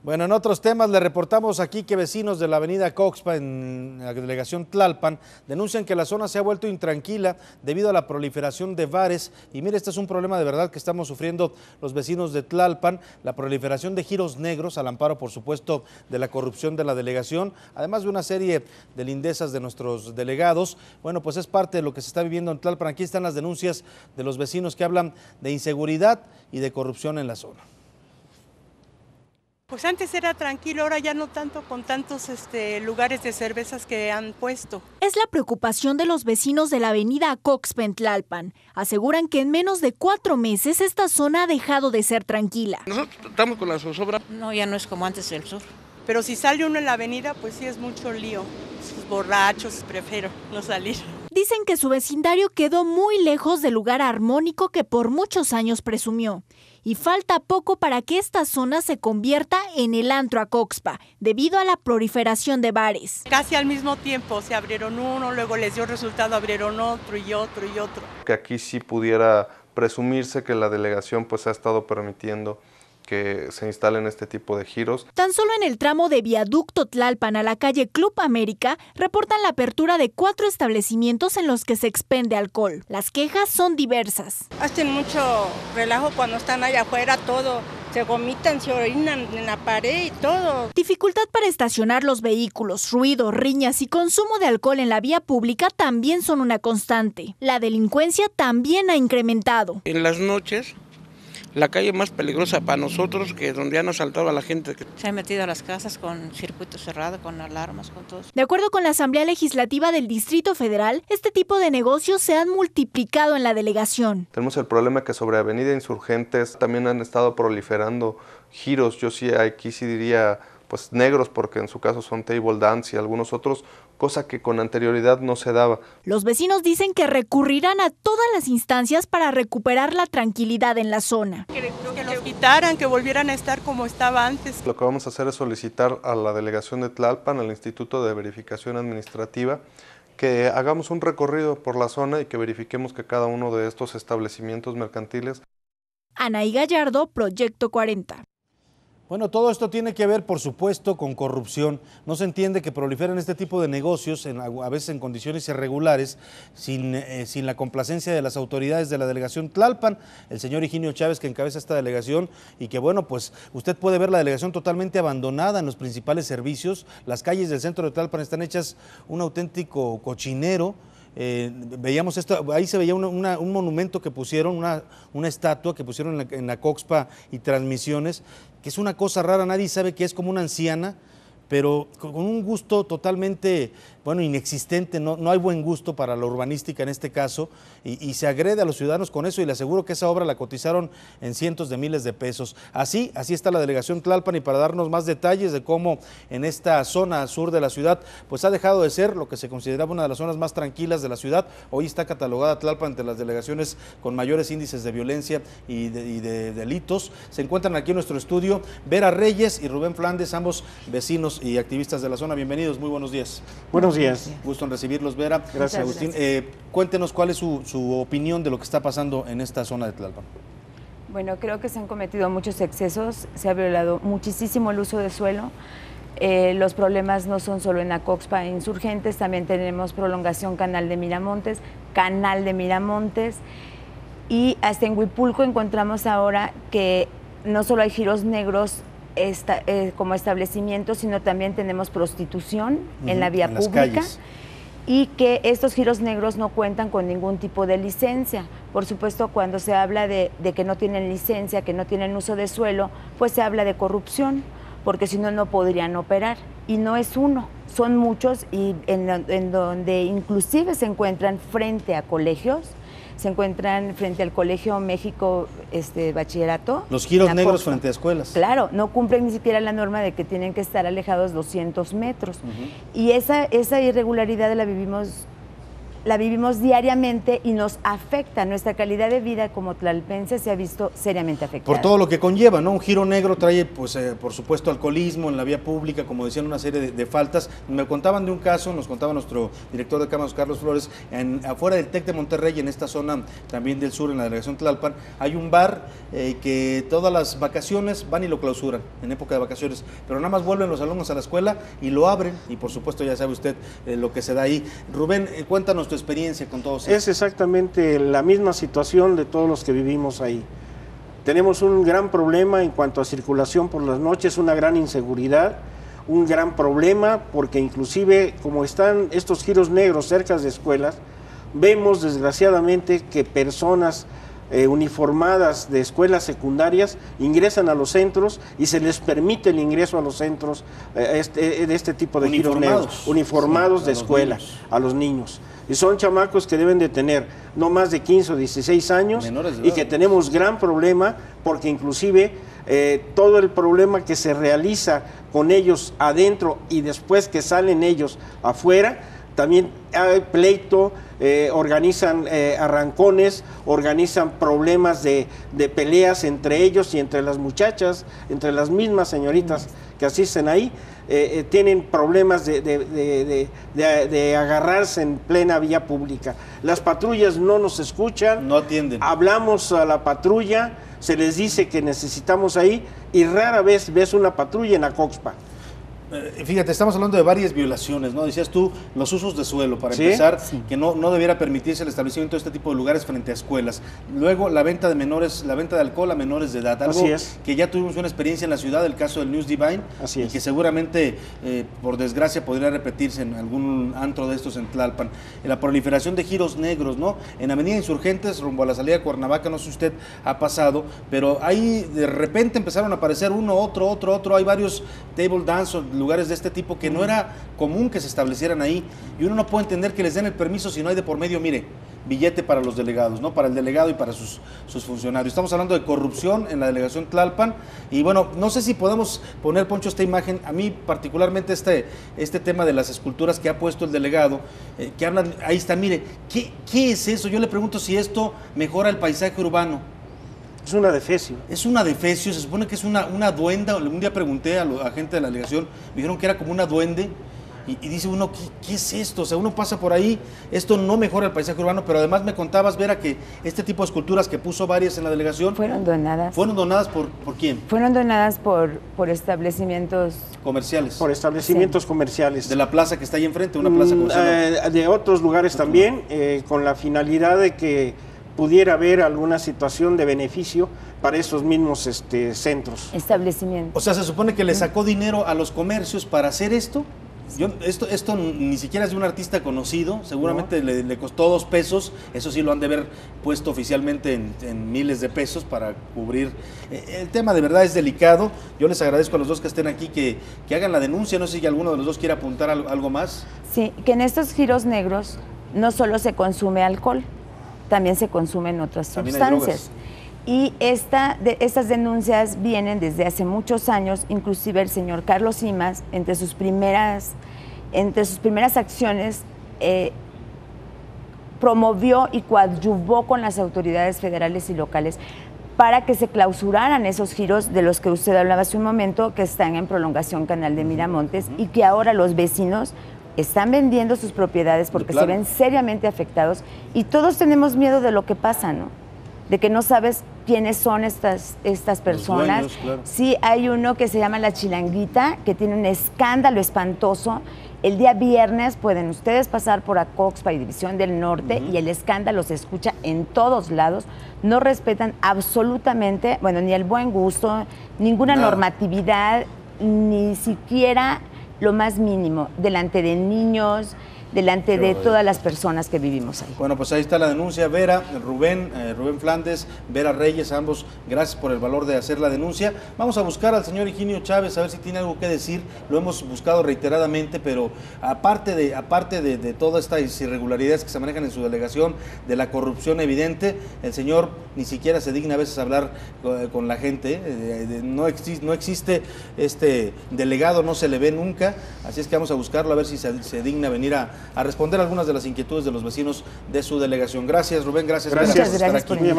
Bueno, en otros temas le reportamos aquí que vecinos de la avenida Coxpa en la delegación Tlalpan denuncian que la zona se ha vuelto intranquila debido a la proliferación de bares. Y mire, este es un problema de verdad que estamos sufriendo los vecinos de Tlalpan, la proliferación de giros negros al amparo, por supuesto, de la corrupción de la delegación, además de una serie de lindezas de nuestros delegados. Bueno, pues es parte de lo que se está viviendo en Tlalpan. Aquí están las denuncias de los vecinos que hablan de inseguridad y de corrupción en la zona. Pues antes era tranquilo, ahora ya no tanto con tantos lugares de cervezas que han puesto. Es la preocupación de los vecinos de la avenida Coxpa en Tlalpan. Aseguran que en menos de 4 meses esta zona ha dejado de ser tranquila. Nosotros estamos con la zozobra. No, ya no es como antes del sur. Pero si sale uno en la avenida, pues sí es mucho lío. Sus borrachos, prefiero no salir. Dicen que su vecindario quedó muy lejos del lugar armónico que por muchos años presumió. Y falta poco para que esta zona se convierta en el antro a Coxpa, debido a la proliferación de bares. Casi al mismo tiempo se abrieron uno, luego les dio resultado, abrieron otro y otro y otro. Que aquí sí pudiera presumirse que la delegación pues ha estado permitiendo que se instalen este tipo de giros. Tan solo en el tramo de Viaducto Tlalpan a la calle Club América reportan la apertura de 4 establecimientos en los que se expende alcohol. Las quejas son diversas. Hacen mucho relajo cuando están allá afuera, todo. Se vomitan, se orinan en la pared y todo. Dificultad para estacionar los vehículos, ruido, riñas y consumo de alcohol en la vía pública también son una constante. La delincuencia también ha incrementado. En las noches, la calle más peligrosa para nosotros, que donde han asaltado a la gente. Se han metido a las casas con circuito cerrado, con alarmas, con todo. De acuerdo con la Asamblea Legislativa del Distrito Federal, este tipo de negocios se han multiplicado en la delegación. Tenemos el problema que sobre Avenida Insurgentes también han estado proliferando giros. Yo sí aquí sí diría pues negros, porque en su caso son table dance y algunos otros, cosa que con anterioridad no se daba. Los vecinos dicen que recurrirán a todas las instancias para recuperar la tranquilidad en la zona. Que los quitaran, que volvieran a estar como estaba antes. Lo que vamos a hacer es solicitar a la delegación de Tlalpan, al Instituto de Verificación Administrativa, que hagamos un recorrido por la zona y que verifiquemos que cada uno de estos establecimientos mercantiles. Anaí Gallardo, Proyecto 40. Bueno, todo esto tiene que ver, por supuesto, con corrupción. No se entiende que proliferen este tipo de negocios, a veces en condiciones irregulares, sin la complacencia de las autoridades de la delegación Tlalpan, el señor Higinio Chávez, que encabeza esta delegación, y que bueno, pues usted puede ver la delegación totalmente abandonada en los principales servicios. Las calles del centro de Tlalpan están hechas un auténtico cochinero. Veíamos esto, ahí se veía un monumento que pusieron, una estatua que pusieron en la Coxpa y Transmisiones, que es una cosa rara, nadie sabe que es como una anciana, pero con un gusto totalmente, bueno, inexistente. No hay buen gusto para la urbanística en este caso, y se agrede a los ciudadanos con eso, y le aseguro que esa obra la cotizaron en cientos de miles de pesos. Así está la delegación Tlalpan, y para darnos más detalles de cómo en esta zona sur de la ciudad, pues ha dejado de ser lo que se consideraba una de las zonas más tranquilas de la ciudad. Hoy está catalogada Tlalpan entre las delegaciones con mayores índices de violencia y de delitos. Se encuentran aquí en nuestro estudio Vera Reyes y Rubén Flandes, ambos vecinos y activistas de la zona. Bienvenidos, muy buenos días. Buenos días. Gusto en recibirlos, Vera. Gracias, Agustín. Cuéntenos cuál es su opinión de lo que está pasando en esta zona de Tlalpan. Bueno, creo que se han cometido muchos excesos, se ha violado muchísimo el uso de suelo. Los problemas no son solo en la Coxpa e Insurgentes, también tenemos prolongación Canal de Miramontes, y hasta en Huipulco encontramos ahora que no solo hay giros negros como establecimientos, sino también tenemos prostitución en la vía pública, y que estos giros negros no cuentan con ningún tipo de licencia. Por supuesto, cuando se habla de que no tienen licencia, que no tienen uso de suelo, pues se habla de corrupción, porque si no, no podrían operar. Y no es uno, son muchos, y en donde inclusive se encuentran frente a colegios, se encuentran frente al Colegio México Bachillerato. Los giros negros frente a escuelas. Claro, no cumplen ni siquiera la norma de que tienen que estar alejados 200 metros. Y esa irregularidad la vivimos la vivimos diariamente y nos afecta. Nuestra calidad de vida como tlalpenses se ha visto seriamente afectada. Por todo lo que conlleva, ¿no? Un giro negro trae, pues, por supuesto, alcoholismo en la vía pública, como decían, una serie de faltas. Me contaban de un caso, nos contaba nuestro director de cámaras, Carlos Flores, afuera del TEC de Monterrey, en esta zona también del sur, en la delegación Tlalpan, hay un bar que todas las vacaciones van y lo clausuran, en época de vacaciones, pero nada más vuelven los alumnos a la escuela y lo abren, y por supuesto ya sabe usted lo que se da ahí. Rubén, cuéntanos tu experiencia con todo eso. Es exactamente la misma situación de todos los que vivimos ahí. Tenemos un gran problema en cuanto a circulación por las noches, una gran inseguridad, un gran problema porque inclusive como están estos giros negros cerca de escuelas, vemos desgraciadamente que personas uniformadas de escuelas secundarias ingresan a los centros y se les permite el ingreso a los centros de este tipo de giros negros, uniformados de escuela, a los niños. Y son chamacos que deben de tener no más de 15 o 16 años y que tenemos gran problema porque inclusive todo el problema que se realiza con ellos adentro y después que salen ellos afuera, también hay pleito, organizan arrancones, organizan problemas de peleas entre ellos y entre las muchachas, entre las mismas señoritas que asisten ahí, tienen problemas de agarrarse en plena vía pública. Las patrullas no nos escuchan, no atienden. Hablamos a la patrulla, se les dice que necesitamos ahí y rara vez ves una patrulla en Acoxpa. Fíjate, estamos hablando de varias violaciones, ¿no? Decías tú, los usos de suelo, para empezar, que no debiera permitirse el establecimiento de este tipo de lugares frente a escuelas. Luego, la venta de menores, la venta de alcohol a menores de edad, algo que ya tuvimos una experiencia en la ciudad, el caso del News Divine, y que seguramente, por desgracia, podría repetirse en algún antro de estos en Tlalpan. La proliferación de giros negros, ¿no? En Avenida Insurgentes, rumbo a la salida de Cuernavaca, no sé si usted ha pasado, pero ahí de repente empezaron a aparecer uno, otro, hay varios table dance o lugares de este tipo que no era común que se establecieran ahí, y uno no puede entender que les den el permiso si no hay de por medio, mire, billete para los delegados, ¿no? Para el delegado y para sus funcionarios. Estamos hablando de corrupción en la delegación Tlalpan, y bueno, no sé si podemos poner, Poncho, esta imagen. A mí particularmente este tema de las esculturas que ha puesto el delegado, que hablan, ahí está, mire, ¿qué es eso? Yo le pregunto si esto mejora el paisaje urbano. Es una defecio. Es una defecio, se supone que es una duenda. Un día pregunté a gente de la delegación, me dijeron que era como una duende, y dice uno, ¿qué es esto? O sea, uno pasa por ahí, esto no mejora el paisaje urbano, pero además me contabas, Vera, que este tipo de esculturas que puso varias en la delegación... Fueron donadas. ¿Fueron donadas por quién? Fueron donadas por establecimientos... comerciales. Por establecimientos comerciales. De la plaza que está ahí enfrente, una plaza comercial. De otros lugares también, con la finalidad de que pudiera haber alguna situación de beneficio para esos mismos centros. Establecimientos. O sea, se supone que le sacó dinero a los comercios para hacer esto. Esto ni siquiera es de un artista conocido, seguramente le costó 2 pesos, eso sí lo han de haber puesto oficialmente en miles de pesos para cubrir. El tema de verdad es delicado. Yo les agradezco a los dos que estén aquí que hagan la denuncia. No sé si alguno de los dos quiere apuntar algo más. Sí, que en estos giros negros no solo se consume alcohol, también se consumen otras sustancias. Y estas denuncias vienen desde hace muchos años. Inclusive el señor Carlos Simas, entre sus primeras acciones, promovió y coadyuvó con las autoridades federales y locales para que se clausuraran esos giros de los que usted hablaba hace un momento, que están en prolongación Canal de Miramontes, y que ahora los vecinos están vendiendo sus propiedades porque se ven seriamente afectados, y todos tenemos miedo de lo que pasa, ¿no? De que no sabes quiénes son estas personas. Los dueños, Sí, hay uno que se llama La Chilanguita, que tiene un escándalo espantoso. El día viernes pueden ustedes pasar por Acoxpa y División del Norte, y el escándalo se escucha en todos lados. No respetan absolutamente, bueno, ni el buen gusto, ninguna normatividad, ni siquiera lo más mínimo, delante de niños, delante de todas las personas que vivimos ahí. Bueno, pues ahí está la denuncia. Vera, Rubén Flandes, Vera Reyes, ambos, gracias por el valor de hacer la denuncia. Vamos a buscar al señor Higinio Chávez, a ver si tiene algo que decir. Lo hemos buscado reiteradamente, pero aparte de todas estas irregularidades que se manejan en su delegación, de la corrupción evidente, el señor ni siquiera se digna a veces hablar con la gente. No existe este delegado, no se le ve nunca, así es que vamos a buscarlo a ver si se digna venir a a responder algunas de las inquietudes de los vecinos de su delegación. Gracias, Rubén, gracias por estar aquí.